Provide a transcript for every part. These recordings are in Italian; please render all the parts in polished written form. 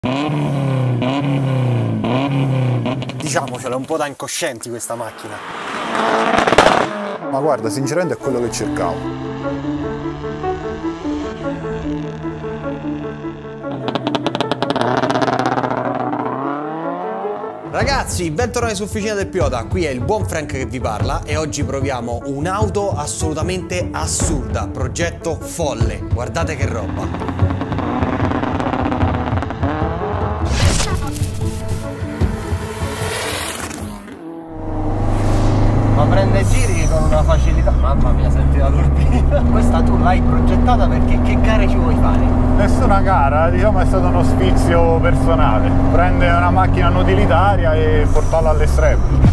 Diciamocelo, è un po' da incoscienti questa macchina. Ma guarda, sinceramente è quello che cercavo. Ragazzi, bentornati su Officina del Pilota, qui è il buon Frank che vi parla e oggi proviamo un'auto assolutamente assurda, progetto folle, guardate che roba. Ma prende giri con una facilità, mamma mia, senti la turbina. Questa tu l'hai progettata perché che gare ci vuoi fare? Nessuna gara, diciamo è stato uno sfizio personale. Prendere una macchina non utilitaria e portarla all'estremo.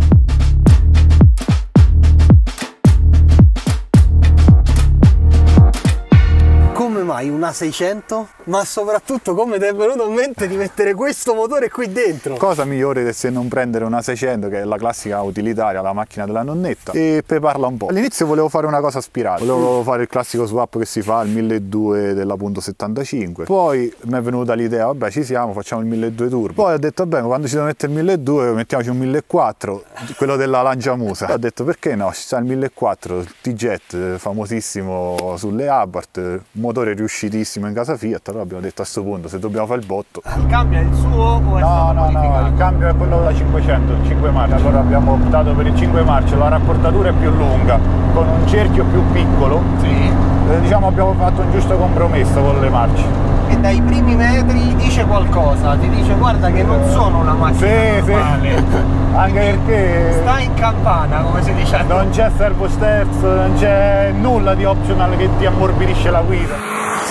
Come mai una 600? Ma soprattutto come ti è venuto in mente di mettere questo motore qui dentro? Cosa migliore se non prendere una 600, che è la classica utilitaria, la macchina della nonnetta, e prepararla un po'. All'inizio volevo fare una cosa aspirata, volevo fare il classico swap che si fa, il 1200 della punto 75. Poi mi è venuta l'idea, vabbè ci siamo, facciamo il 1200 turbo. Poi ho detto, vabbè, quando ci devo mettere il 1200 mettiamoci un 1400, quello della Lanciamusa. Ho detto, perché no, ci sta il 1400, il T-Jet, famosissimo sulle Abarth, motore riuscitissimo in casa Fiat. Allora abbiamo detto, a questo punto, se dobbiamo fare il botto. Il cambio è il suo o è stato modificato? No, il cambio è quello da 500, il 5 marce. Allora abbiamo optato per il 5 marce, la rapportatura è più lunga, con un cerchio più piccolo. Sì. Diciamo abbiamo fatto un giusto compromesso con le marce. E dai primi metri dice qualcosa, ti dice guarda che non sono una macchina normale. Sì. Anche perché sta in campana, come si dice. Non c'è servo steps, non c'è nulla di optional che ti ammorbidisce la guida.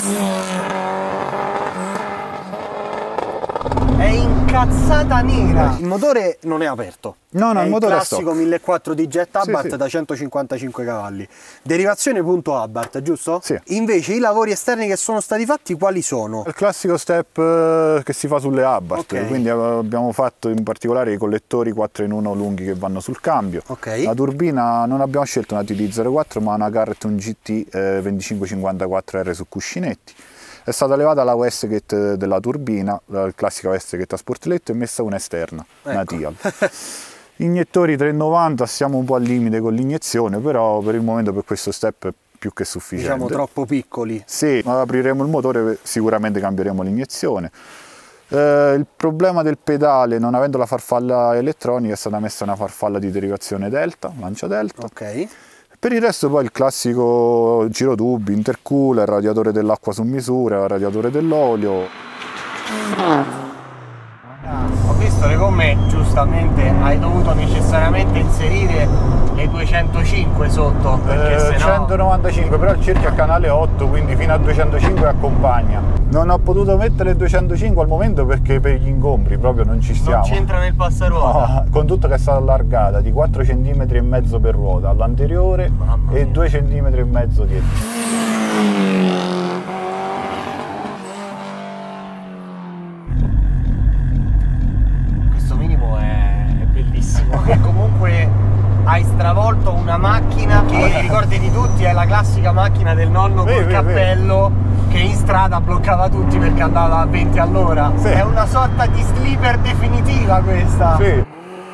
È incazzata nera. Il motore non è aperto. No, il motore è classico 1400 di Jet Abarth, sì. Da 155 cavalli. Derivazione punto Abarth, giusto? Sì. Invece i lavori esterni che sono stati fatti quali sono? Il classico step che si fa sulle Abarth, Okay. Quindi abbiamo fatto in particolare i collettori 4 in 1 lunghi che vanno sul cambio. Ok. La turbina non abbiamo scelto una TD04 ma una Garrett, un GT 2554R su cuscinetti. È stata levata la wastegate della turbina, la classica wastegate a sportelletto, e messa una esterna, una Tial. Iniettori 390, siamo un po' al limite con l'iniezione, però per il momento per questo step è più che sufficiente. Diciamo troppo piccoli. Sì, apriremo il motore, sicuramente cambieremo l'iniezione. Il problema del pedale, non avendo la farfalla elettronica, è stata messa una farfalla di derivazione Delta, lancia Delta. Ok. Per il resto poi il classico girotubi, intercooler, radiatore dell'acqua su misura, radiatore dell'olio. Ho visto le gomme, giustamente hai dovuto necessariamente inserire le 205 sotto, perché se no... 195, però il cerchio è canale 8, quindi fino a 205 accompagna. Non ho potuto mettere il 205 al momento perché per gli ingombri proprio non ci stiamo. Non c'entra nel passaruota. No, con tutto che è stata allargata di 4 cm e mezzo per ruota all'anteriore e 2 cm e mezzo dietro. Che comunque hai stravolto una macchina che nei ricordi di tutti è la classica macchina del nonno col cappello che in strada bloccava tutti perché andava a 20 all'ora. Sì. È una sorta di sleeper definitiva questa. Sì.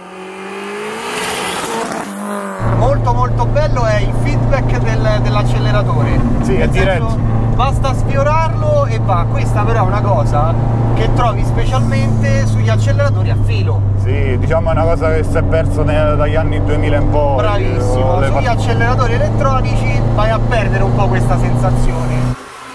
Molto molto bello è il feedback dell'acceleratore. Sì, è diretto. Basta sfiorarlo e va. Questa però è una cosa che trovi specialmente sugli acceleratori a filo. Sì, diciamo è una cosa che si è perso dagli anni 2000 in poi. Bravissimo, sugli acceleratori elettronici vai a perdere un po' questa sensazione.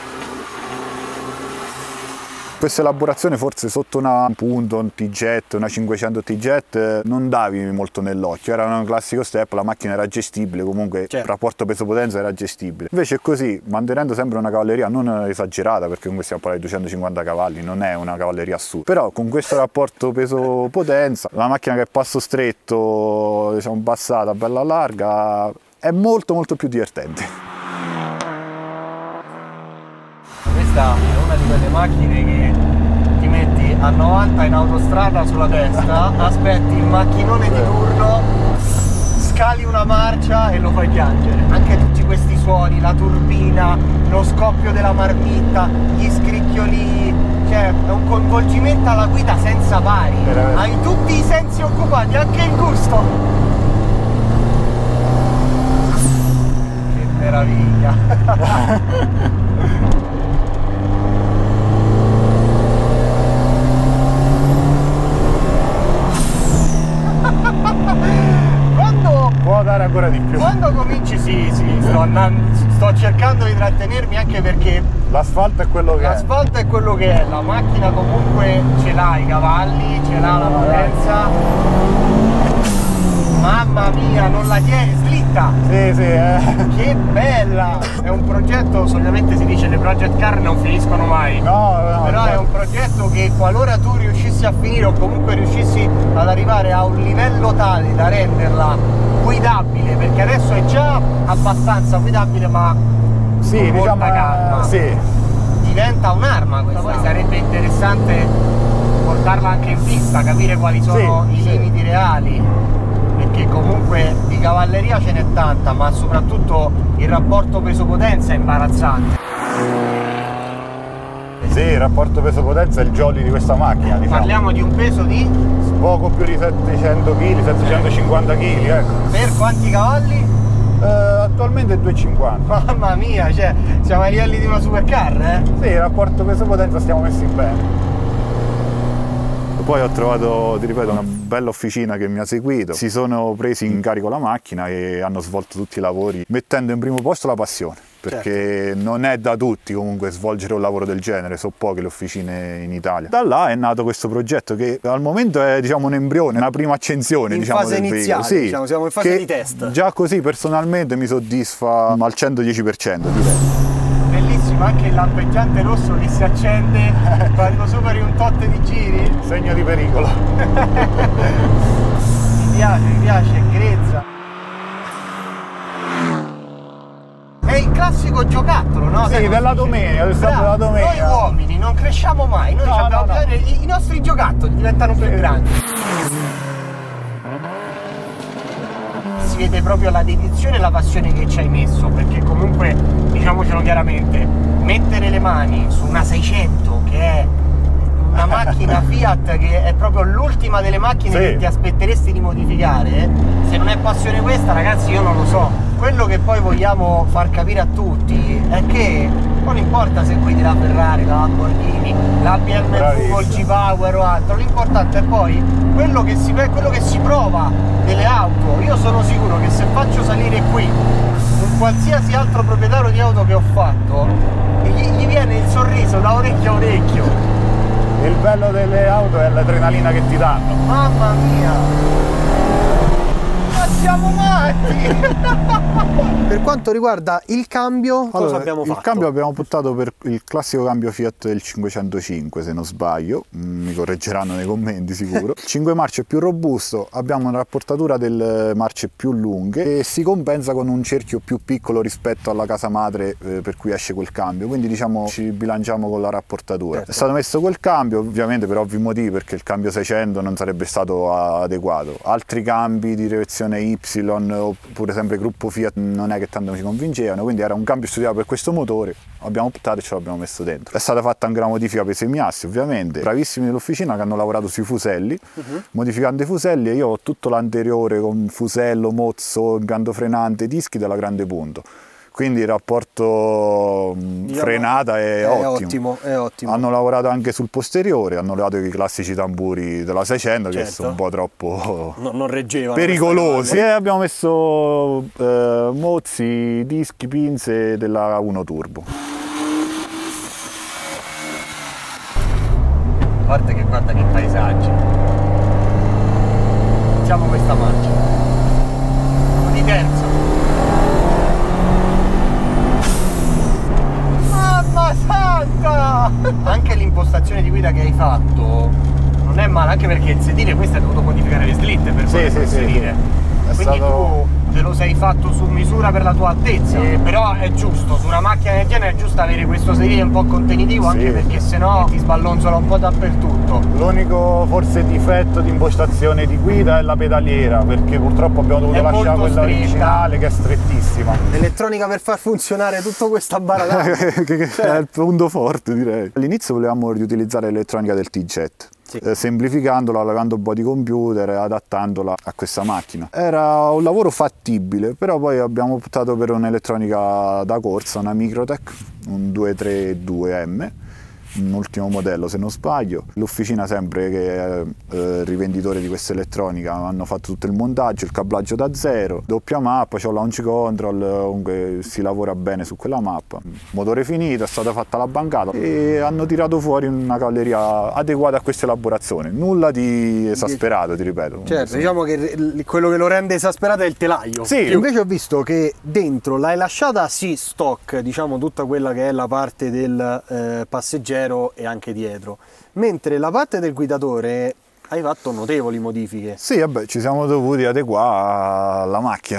Questa elaborazione forse sotto una punto, un T-Jet, una 500 T-Jet non davi molto nell'occhio, era un classico step, la macchina era gestibile, comunque il rapporto peso-potenza era gestibile. Invece è così, mantenendo sempre una cavalleria non esagerata, perché comunque stiamo parlando di 250 cavalli, non è una cavalleria assurda, però con questo rapporto peso-potenza, la macchina che è passo stretto, diciamo bassata, bella larga, è molto più divertente. Questa è una di quelle macchine che ti metti a 90 in autostrada sulla destra, aspetti il macchinone di turno, scali una marcia e lo fai piangere. Anche tutti questi suoni, la turbina, lo scoppio della marmitta, gli scricchioli, cioè è un coinvolgimento alla guida senza pari. Veramente. Hai tutti i sensi occupati, anche il gusto. Che meraviglia. Può dare ancora di più. Quando cominci, sì, sto cercando di trattenermi, anche perché L'asfalto è quello che l'asfalto è quello che è, la macchina comunque ce l'ha i cavalli, ce l'ha la potenza. Mamma mia, non la tieni, slitta! Sì. Che bella! È un progetto, solitamente si dice le project car non finiscono mai. No, Però è un progetto che qualora tu riuscissi a finire o comunque riuscissi ad arrivare a un livello tale da renderla guidabile, perché adesso è già abbastanza guidabile, ma sì, con molta diciamo, calma. sì. Diventa un'arma questa. Poi sarebbe interessante portarla anche in pista, capire quali sono i limiti reali, perché comunque di cavalleria ce n'è tanta, ma soprattutto il rapporto peso-potenza è imbarazzante. Sì, il rapporto peso-potenza è il jolly di questa macchina, diciamo. Parliamo di un peso di Poco più di 700 kg, 750 kg, ecco. per quanti cavalli? Attualmente 250. Mamma mia, cioè siamo ai livelli di una supercar, eh? Sì, il rapporto peso-potenza stiamo messi bene. Poi ho trovato, ti ripeto, una bella officina che mi ha seguito. Si sono presi in carico la macchina e hanno svolto tutti i lavori mettendo in primo posto la passione, perché non è da tutti comunque svolgere un lavoro del genere, sono poche le officine in Italia. Da là è nato questo progetto che al momento è, diciamo, un embrione, una prima accensione, In diciamo, fase del iniziale, veicolo. Sì, diciamo, siamo in fase che di test. Già così personalmente mi soddisfa al 110%, direi. Bellissimo anche il lampeggiante rosso che si accende quando superi un tot di giri. Segno di pericolo. Mi piace, è grezza. È il classico giocattolo, no? Sì, della domenica, del sabato della domenica. Noi uomini non cresciamo mai, noi abbiamo bisogno, i nostri giocattoli diventano più grandi. Si vede proprio la dedizione e la passione che ci hai messo, perché comunque, diciamocelo chiaramente, mettere le mani su una 600 che è una macchina Fiat, che è proprio l'ultima delle macchine che ti aspetteresti di modificare, se non è passione questa, ragazzi, io non lo so. Quello che poi vogliamo far capire a tutti è che non importa se guidi la Ferrari, la Lamborghini, la BMW col G-Power o altro, l'importante è poi quello che si prova delle auto. Io sono sicuro che se faccio salire qui un qualsiasi altro proprietario di auto che ho fatto, gli viene il sorriso da orecchio a orecchio. Il bello delle auto è l'adrenalina che ti danno. Mamma mia! Ma siamo matti! Per quanto riguarda il cambio, cosa abbiamo fatto? Il cambio abbiamo optato per il classico cambio Fiat del 505, se non sbaglio, mi correggeranno nei commenti sicuro. 5 marce più robusto, abbiamo una rapportatura delle marce più lunghe e si compensa con un cerchio più piccolo rispetto alla casa madre per cui esce quel cambio, quindi diciamo ci bilanciamo con la rapportatura. Certo. È stato messo quel cambio, ovviamente per ovvi motivi, perché il cambio 600 non sarebbe stato adeguato. Altri cambi di direzione Y oppure sempre gruppo Fiat non è che tanto mi convincevano, quindi era un cambio studiato per questo motore, abbiamo optato e ce l'abbiamo messo dentro. È stata fatta anche una modifica per i semiassi, ovviamente, bravissimi dell'officina che hanno lavorato sui fuselli, modificando i fuselli, e io ho tutto l'anteriore con fusello, mozzo, impianto frenante, dischi della grande punto. Quindi il rapporto frenata è ottimo. È ottimo. Hanno lavorato anche sul posteriore, hanno levato i classici tamburi della 600 che sono un po' troppo non reggevano, pericolosi. E abbiamo messo mozzi, dischi, pinze della 1 Turbo. A parte che guarda che paesaggi. Facciamo questa marcia. Siamo di terzo. Mamma santa! Anche l'impostazione di guida che hai fatto non è male, anche perché il sedile questo hai dovuto modificare le slitte per poter sedile. Quindi tu te lo sei fatto su misura per la tua altezza, però è giusto, su una macchina del genere è giusto avere questo sedile un po' contenitivo, anche perché sennò ti sballonzola un po' dappertutto. L'unico forse difetto di impostazione di guida è la pedaliera, perché purtroppo abbiamo dovuto lasciare quella originale che è strettissima. L'elettronica per far funzionare tutto questa barata È il punto forte, direi. All'inizio volevamo riutilizzare l'elettronica del T-Jet. Sì. Semplificandola, levando un po' di computer e adattandola a questa macchina. Era un lavoro fattibile, però poi abbiamo optato per un'elettronica da corsa, una Microtech, un 232M, un ultimo modello se non sbaglio. L'officina, sempre che è rivenditore di questa elettronica, hanno fatto tutto il montaggio, il cablaggio da zero, doppia mappa, c'ho launch control, comunque si lavora bene su quella mappa. Motore finito, è stata fatta la bancata e hanno tirato fuori una cavalleria adeguata a questa elaborazione, nulla di esasperato, ti ripeto. Certo, diciamo che quello che lo rende esasperato è il telaio. Sì. Invece ho visto che dentro l'hai lasciata stock, diciamo tutta quella che è la parte del passeggero e anche dietro, mentre la parte del guidatore hai fatto notevoli modifiche. Sì, vabbè, ci siamo dovuti adeguare alla macchina,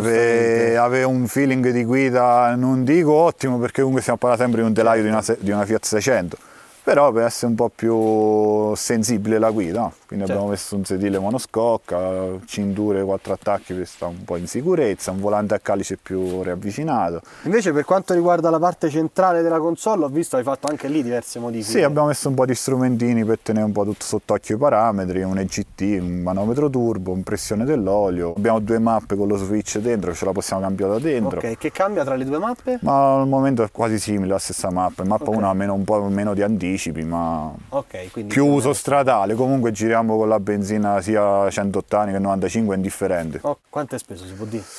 avere un feeling di guida, non dico ottimo, perché comunque stiamo parlando sempre di un telaio di una Fiat 600, però per essere un po' più sensibile la guida, no? Quindi abbiamo messo un sedile monoscocca, cinture, 4 attacchi per stare un po' in sicurezza, un volante a calice più riavvicinato. Invece per quanto riguarda la parte centrale della console, ho visto hai fatto anche lì diverse modifiche. Sì, abbiamo messo un po' di strumentini per tenere un po' tutto sott'occhio i parametri, un EGT, un manometro turbo, un pressione dell'olio. Abbiamo 2 mappe con lo switch dentro, ce la possiamo cambiare da dentro. Ok, che cambia tra le 2 mappe? Ma al momento è quasi simile la stessa mappa. In mappa 1 ha un po' meno di anticipi, ma quindi più uso stradale. Comunque giriamo con la benzina sia 100 ottani che 95, è indifferente. Quanto è speso, si può dire?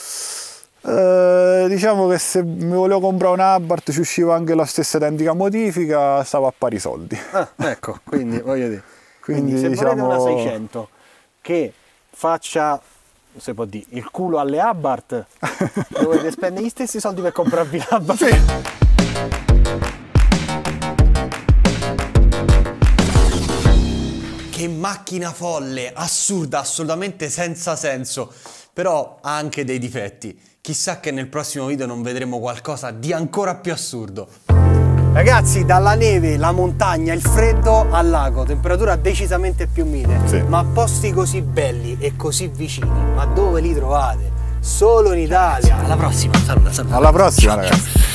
Diciamo che se mi volevo comprare un Abarth ci usciva anche la stessa identica modifica, stava a pari soldi. Ecco, quindi voglio dire. Quindi se diciamo... volete una 600 che faccia, si può dire, il culo alle Abarth, dovete spendere gli stessi soldi per comprarvi l'Abarth. Sì. Che macchina folle, assurda, assolutamente senza senso, però ha anche dei difetti. Chissà che nel prossimo video non vedremo qualcosa di ancora più assurdo. Ragazzi, dalla neve, la montagna, il freddo al lago, temperatura decisamente più mite, ma posti così belli e così vicini, ma dove li trovate? Solo in Italia. Alla prossima, saluta. Alla prossima, ragazzi.